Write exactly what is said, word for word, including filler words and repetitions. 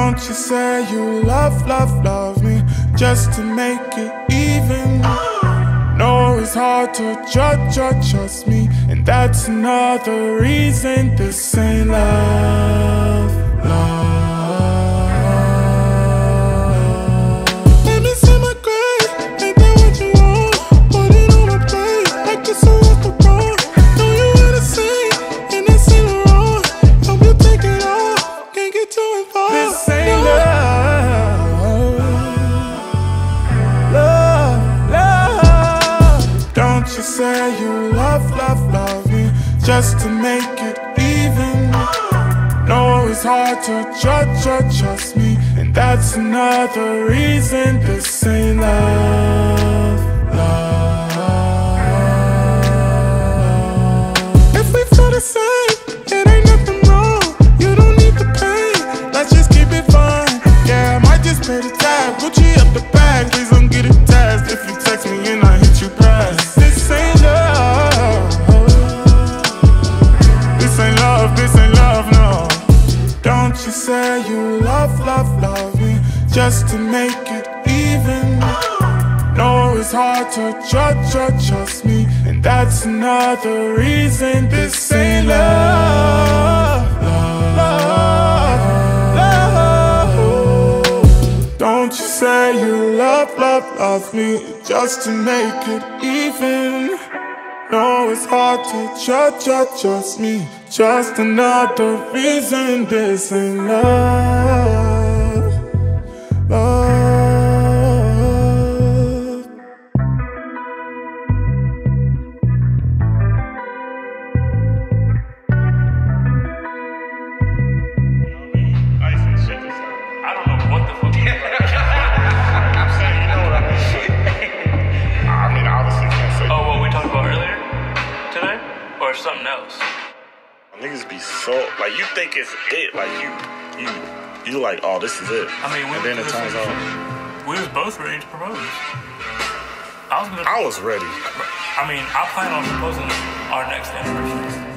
Don't you say you love, love, love me just to make it even. No, it's hard to judge, judge, trust me, and that's another reason this ain't love, love. Let me see my grave, ain't that what you want? Put it on my plate, like it's a restaurant. Know you wanna sing, and that's Saint Laurent. Hope you take it off, can't get too involved. This ain't no. love. You say you love, love, love me just to make it even. No, it's hard to judge, judge, trust me, and that's another reason this ain't love, love. If we feel the same, it ain't nothing wrong. You don't need the pain, let's just keep it fun. Yeah, I might just pay the tab, Gucci up the bag. Please don't get attached if you text me and I hit you back. This ain't love, this ain't love, this ain't love, no. Don't you say you love, love, love me just to make it even. No, it's hard to judge, judge, trust me, and that's another reason this ain't love, love, love, love. Don't you say you love, love, love me just to make it even. No, it's hard to judge, judge, trust me, just another reason this ain't love, love. I don't know what the fuck. I'm saying, you know what I mean? I mean, obviously can't say. Oh, what we talked about earlier today, or something else? Niggas be so like you think it's it, like you, you, you like, oh, this is it. I mean, we and then it turns out we was both ready to propose. I was gonna. I was ready. I mean, I plan on proposing our next anniversary.